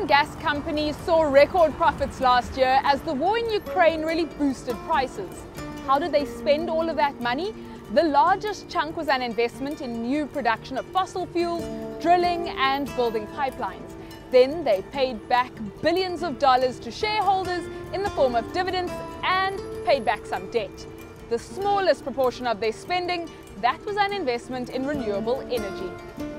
and gas companies saw record profits last year as the war in Ukraine really boosted prices. How did they spend all of that money? The largest chunk was an investment in new production of fossil fuels, drilling and building pipelines. Then they paid back billions of dollars to shareholders in the form of dividends and paid back some debt. The smallest proportion of their spending, that was an investment in renewable energy.